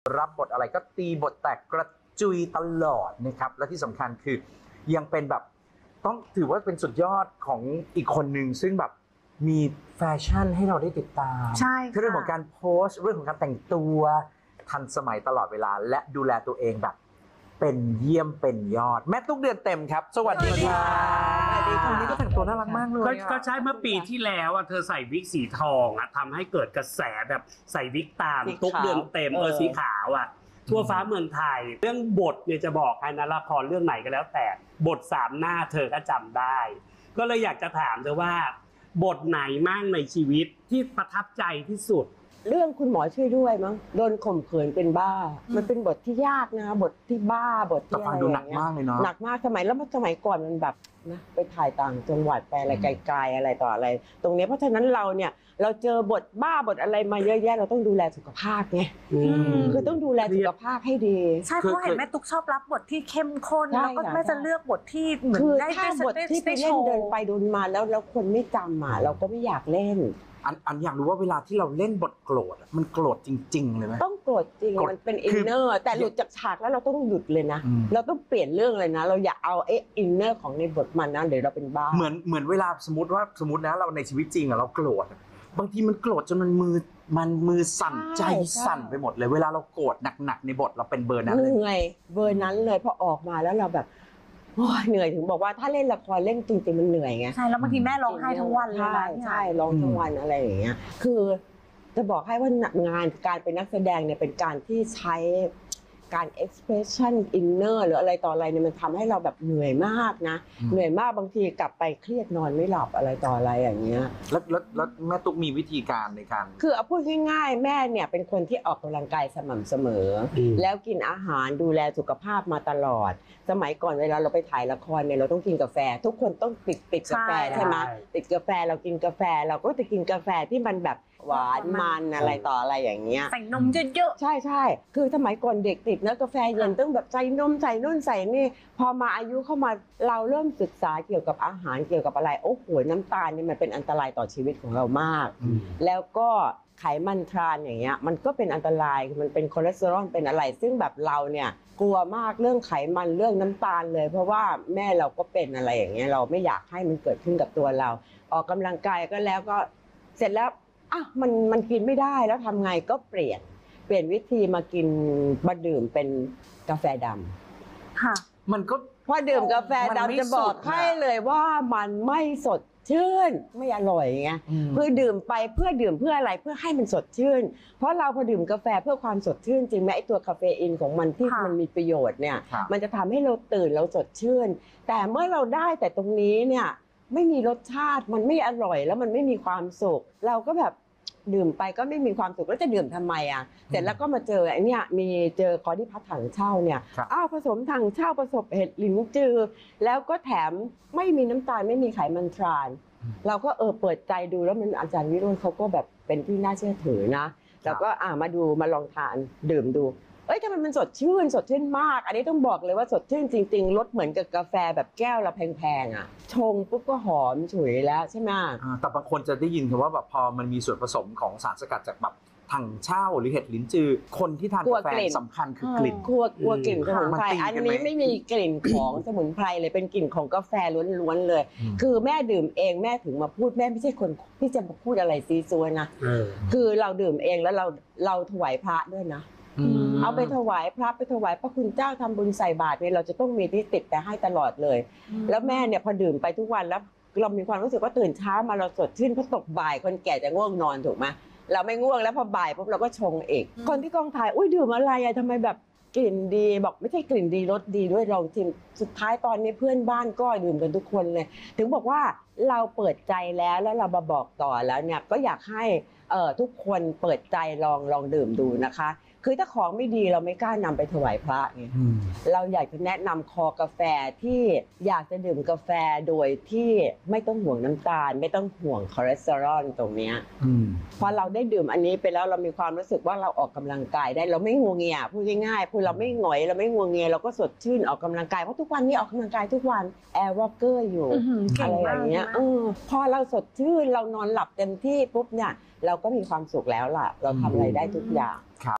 รับบทอะไรก็ตีบทแตกกระจุยตลอดนะครับและที่สำคัญคือยังเป็นแบบต้องถือว่าเป็นสุดยอดของอีกคนหนึ่งซึ่งแบบมีแฟชั่นให้เราได้ติดตามใช่เรื่องของการโพสต์เรื่องของการแต่งตัวทันสมัยตลอดเวลาและดูแลตัวเองแบบเป็นเยี่ยมเป็นยอดแม่ตุ๊กเดือนเต็มครับสวัสดีค่ะสวัสดีค่ะวันนี้ก็แต่งตัวน่ารักมากเลยก็ใช่เมื่อปีที่แล้วเธอใส่วิกสีทองทำให้เกิดกระแสแบบใส่วิกตามตุ๊กเดือนเต็มสีขาวทั่วฟ้าเมืองไทยเรื่องบทเนี่ยจะบอกให้นะละครเรื่องไหนก็แล้วแต่บท3 หน้าเธอก็จำได้ก็เลยอยากจะถามเธอว่าบทไหนมั่งในชีวิตที่ประทับใจที่สุดเรื่องคุณหมอช่วยด้วยมั้งโดนข่มขืนเป็นบ้ามันเป็นบทที่ยากนะบทที่บ้าบทที่อะไรดูหนักมากเลยเนาะหนักมากสมัยก่อนมันแบบนะไปถ่ายต่างจังหวัดไปอะไรไกลๆอะไรต่ออะไรตรงนี้เพราะฉะนั้นเราเนี่ยเราเจอบทบ้าบทอะไรมาเยอะแยะเราต้องดูแลสุขภาพไงคือต้องดูแลสุขภาพให้ดีใช่เพราะเห็นแม่ตุ๊กชอบรับบทที่เข้มข้นแล้วก็แม่จะเลือกบทที่เหมือนได้ถ้าบทที่ไปเล่นเดินไปเดินมาแล้วคนไม่จำเราก็ไม่อยากเล่นอันอยากรู้ว่าเวลาที่เราเล่นบทโกรธมันโกรธจริงๆเลยไหมต้องโกรธจริงมันเป็นอินเนอร์แต่หลุดจากฉากแล้วเราต้องหยุดเลยนะเราต้องเปลี่ยนเรื่องเลยนะเราอย่าเอาอินเนอร์ของในบทมันนะเดี๋ยวเราเป็นบ้าเหมือนเวลาสมมตินะเราในชีวิตจริงเราโกรธบางทีมันโกรธจนมันมือสั่นใจสั่นไปหมดเลยเวลาเราโกรธหนักๆในบทเราเป็นเบอร์นั้นเลยเหนื่อยเบอร์นั้นเลยพอออกมาแล้วเราแบบเหนื่อยถึงบอกว่าถ้าเล่นละครเล่นจริงๆมันเหนื่อยไงใช่แล้วบางทีแม่ร้องไห้ทั้งวันเลยใช่ร้องทั้งวันอะไรอย่างเงี้ยคือจะบอกให้ว่างานการเป็นนักแสดงเนี่ยเป็นการที่ใช้การ expression inner หรืออะไรต่ออะไรเนี่ยมันทำให้เราแบบเหนื่อยมากนะเหนื่อยมากบางทีกลับไปเครียดนอนไม่หลับอะไรต่ออะไรอย่างเงี้ยแล้วแม่ตุ๊กมีวิธีการในการคือเอาพูดง่ายๆแม่เนี่ยเป็นคนที่ออกกำลังกายสม่ำเสมอแล้วกินอาหารดูแลสุขภาพมาตลอดสมัยก่อนเวลาเราไปถ่ายละครเนี่ยเราต้องกินกาแฟทุกคนต้องติดกาแฟใช่ไหมติดกาแฟเรากินกาแฟเราก็จะกินกาแฟที่มันแบบหวานมันอะไรต่ออะไรอย่างเงี้ยใส่นมเยอะๆใช่คือสมัยก่อนเด็กติดนะกาแฟเย็นต้องแบบใส่นมใส่นู่นใส่นี่พอมาอายุเข้ามาเราเริ่มศึกษาเกี่ยวกับอาหารเกี่ยวกับอะไรโอ้โหน้ำตาลนี่มันเป็นอันตรายต่อชีวิตของเรามากแล้วก็ไขมันทรานอย่างเงี้ยมันก็เป็นอันตรายมันเป็นคอเลสเตอรอลเป็นอะไรซึ่งแบบเราเนี่ยกลัวมากเรื่องไขมันเรื่องน้ำตาลเลยเพราะว่าแม่เราก็เป็นอะไรอย่างเงี้ยเราไม่อยากให้มันเกิดขึ้นกับตัวเราออกกำลังกายก็แล้วก็เสร็จแล้วมันกินไม่ได้แล้วทำไงก็เปลี่ยนวิธีมากินมาดื่มเป็นกาแฟดำค่ะมันก็พอดื่มกาแฟดำจะบอกให้เลยว่ามันไม่สดชื่นไม่อร่อยไงเพื่อดื่มไปเพื่อดื่มเพื่ออะไรเพื่อให้มันสดชื่นเพราะเราพอดื่มกาแฟเพื่อความสดชื่นจริงไหมไอตัวคาเฟอีนของมันที่มันมีประโยชน์เนี่ยมันจะทำให้เราตื่นเราสดชื่นแต่เมื่อเราได้แต่ตรงนี้เนี่ยไม่มีรสชาติมันไม่อร่อยแล้วมันไม่มีความสุขเราก็แบบดื่มไปก็ไม่มีความสุขแล้วจะดื่มทำไมเสร็จแล้วก็มาเจอไอ้นี่เจอคอร์ดิพัทถังเช่าเนี่ยผสมถังเช่าผสมเห็ดหลินจือแล้วก็แถมไม่มีน้ำตาลไม่มีไขมันทรานเราก็เปิดใจดูแล้วมันอาจารย์วิโรจน์เขาก็แบบเป็นที่น่าเชื่อถือนะเราก็มาลองทานดื่มดูทำไมมันสดชื่นมากอันนี้ต้องบอกเลยว่าสดชื่นจริงๆรสเหมือนกับกาแฟแบบแก้วละแพงๆชงปุ๊บก็หอมฉุยแล้วใช่ไหมแต่บางคนจะได้ยินคำว่าแบบพอมันมีส่วนผสมของสารสกัดจากแบบถังเช่าหรือเห็ดลิ้นจือคนที่ทานกาแฟสำคัญคือกลิ่นกลัวกลิ่นสมุนไพรอันนี้ไม่มีกลิ่นของสมุนไพรเลยเป็นกลิ่นของกาแฟล้วนๆเลยคือแม่ดื่มเองแม่ถึงมาพูดแม่ไม่ใช่คนที่จะมาพูดอะไรซีซัวนะคือเราดื่มเองแล้วเราถวายพระด้วยนะเอาไปถวายพระไปถวายพระคุณเจ้าทำบุญใส่บาตรเนี่ยเราจะต้องมีที่ติดแต่ให้ตลอดเลยแล้วแม่เนี่ยพอดื่มไปทุกวันแล้วเรามีความรู้สึกว่าตื่นเช้ามาเราสดชื่นเพราะตกบ่ายคนแก่จะง่วงนอนถูกไหมเราไม่ง่วงแล้วพอบ่ายปุ๊บเราก็ชงเองคนที่กองถ่ายอุ้ยดื่มอะไรทำไมแบบกลิ่นดีบอกไม่ใช่กลิ่นดีรสดีด้วยลองชิมสุดท้ายตอนนี้เพื่อนบ้านก็ดื่มกันทุกคนเลยถึงบอกว่าเราเปิดใจแล้วเรามาบอกต่อแล้วเนี่ยก็อยากให้ทุกคนเปิดใจลองดื่มดูนะคะคือถ้าของไม่ดีเราไม่กล้านำไปถวายพระไงเราอยากจะแนะนำคอกาแฟที่อยากจะดื่มกาแฟโดยที่ไม่ต้องห่วงน้ำตาลไม่ต้องห่วงคอเลสเตอรอลตรงเนี้ยพอเราได้ดื่มอันนี้ไปแล้วเรามีความรู้สึกว่าเราออกกำลังกายได้เราไม่งัวเงียพูดง่ายๆพูดเราไม่หงอยเราไม่งัวเงียเราก็สดชื่นออกกำลังกายเพราะทุกวันนี้ออกกำลังกายทุกวันแอร์วอล์กเกอร์อยู่อะไรอย่างเงี้ยพอเราสดชื่นเรานอนหลับเต็มที่ปุ๊บเนี่ยเราก็มีความสุขแล้วล่ะเราทำอะไรได้ทุกอย่าง